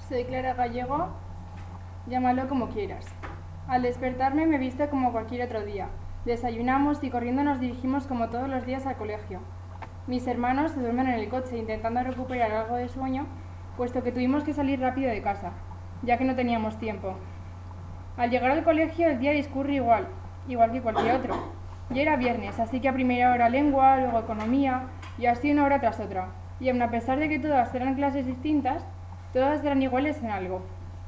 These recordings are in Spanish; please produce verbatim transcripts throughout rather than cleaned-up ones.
Soy Clara Gallego, llámalo como quieras. Al despertarme me viste como cualquier otro día. Desayunamos y corriendo nos dirigimos como todos los días al colegio. Mis hermanos se duermen en el coche intentando recuperar algo de sueño, puesto que tuvimos que salir rápido de casa, ya que no teníamos tiempo. Al llegar al colegio el día discurre igual, igual que cualquier otro. Ya era viernes, así que a primera hora lengua, luego economía, y así una hora tras otra. Y aun a pesar de que todas eran clases distintas, todas eran iguales en algo.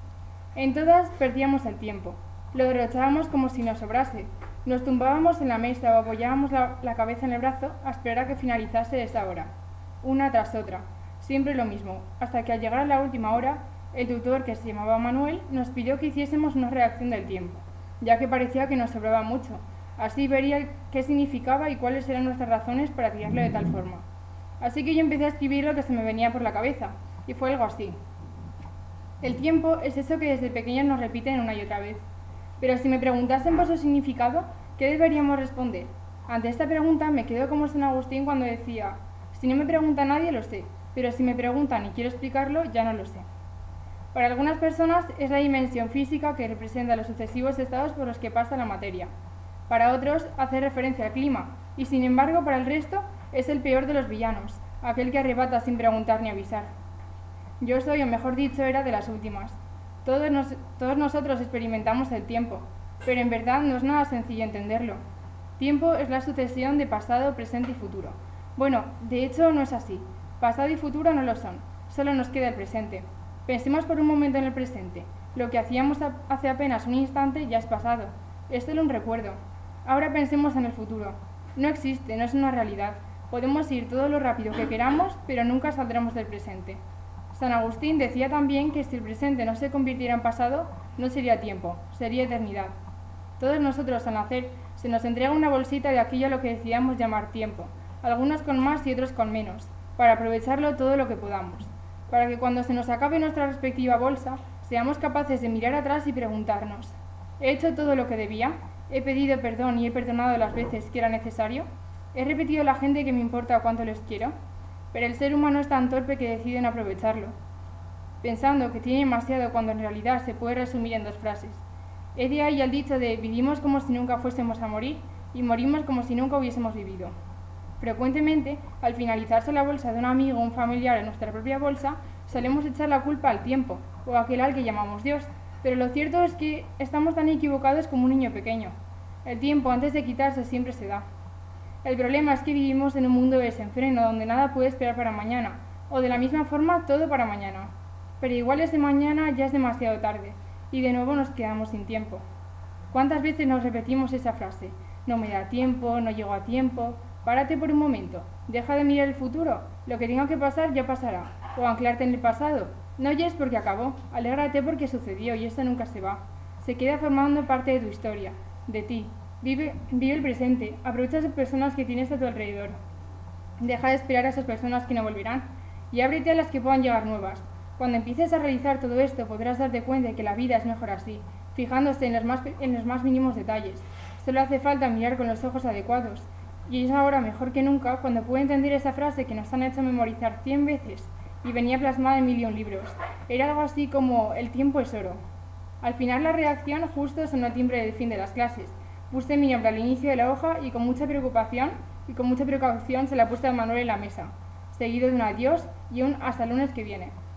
En todas perdíamos el tiempo. Lo derrochábamos como si nos sobrase. Nos tumbábamos en la mesa o apoyábamos la, la cabeza en el brazo a esperar a que finalizase esa hora. Una tras otra. Siempre lo mismo. Hasta que al llegar a la última hora, el tutor, que se llamaba Manuel, nos pidió que hiciésemos una redacción del tiempo, ya que parecía que nos sobraba mucho. Así vería qué significaba y cuáles eran nuestras razones para tirarlo de tal forma. Así que yo empecé a escribir lo que se me venía por la cabeza, y fue algo así. El tiempo es eso que desde pequeños nos repiten una y otra vez. Pero si me preguntasen por su significado, ¿qué deberíamos responder? Ante esta pregunta me quedo como San Agustín cuando decía: si no me pregunta nadie lo sé, pero si me preguntan y quiero explicarlo, ya no lo sé. Para algunas personas es la dimensión física que representa los sucesivos estados por los que pasa la materia. Para otros hace referencia al clima, y sin embargo para el resto es el peor de los villanos, aquel que arrebata sin preguntar ni avisar. Yo soy, o mejor dicho, era de las últimas. Todos, nos, todos nosotros experimentamos el tiempo, pero en verdad no es nada sencillo entenderlo. Tiempo es la sucesión de pasado, presente y futuro. Bueno, de hecho no es así. Pasado y futuro no lo son, solo nos queda el presente. Pensemos por un momento en el presente. Lo que hacíamos hace apenas un instante ya es pasado. Es solo un recuerdo. Ahora pensemos en el futuro. No existe, no es una realidad. Podemos ir todo lo rápido que queramos, pero nunca saldremos del presente. San Agustín decía también que si el presente no se convirtiera en pasado, no sería tiempo, sería eternidad. Todos nosotros al nacer se nos entrega una bolsita de aquello a lo que decidamos llamar tiempo, algunos con más y otros con menos, para aprovecharlo todo lo que podamos, para que cuando se nos acabe nuestra respectiva bolsa, seamos capaces de mirar atrás y preguntarnos: ¿he hecho todo lo que debía? ¿He pedido perdón y he perdonado las veces que era necesario? ¿He repetido a la gente que me importa cuánto les quiero? Pero el ser humano es tan torpe que decide no aprovecharlo, pensando que tiene demasiado cuando en realidad se puede resumir en dos frases. Es de ahí el dicho de vivimos como si nunca fuésemos a morir y morimos como si nunca hubiésemos vivido. Frecuentemente, al finalizarse la bolsa de un amigo o un familiar en nuestra propia bolsa, solemos echar la culpa al tiempo o a aquel al que llamamos Dios, pero lo cierto es que estamos tan equivocados como un niño pequeño. El tiempo antes de quitarse siempre se da. El problema es que vivimos en un mundo desenfreno donde nada puede esperar para mañana, o de la misma forma todo para mañana. Pero igual ese mañana ya es demasiado tarde, y de nuevo nos quedamos sin tiempo. ¿Cuántas veces nos repetimos esa frase? No me da tiempo, no llego a tiempo. Párate por un momento, deja de mirar el futuro, lo que tenga que pasar ya pasará. O anclarte en el pasado, no oyes porque acabó, alégrate porque sucedió y esto nunca se va. Se queda formando parte de tu historia, de ti. Vive, vive el presente, aprovecha las personas que tienes a tu alrededor. Deja de esperar a esas personas que no volverán y ábrete a las que puedan llegar nuevas. Cuando empieces a realizar todo esto podrás darte cuenta de que la vida es mejor así, fijándose en los más, en los más mínimos detalles. Solo hace falta mirar con los ojos adecuados. Y es ahora mejor que nunca cuando puedo entender esa frase que nos han hecho memorizar cien veces y venía plasmada en mil y un libros. Era algo así como: el tiempo es oro. Al final la redacción justo sonó el timbre del fin de las clases. Puse mi nombre al inicio de la hoja y con mucha preocupación y con mucha precaución se la puse a Manuel en la mesa, seguido de un adiós y un hasta el lunes que viene.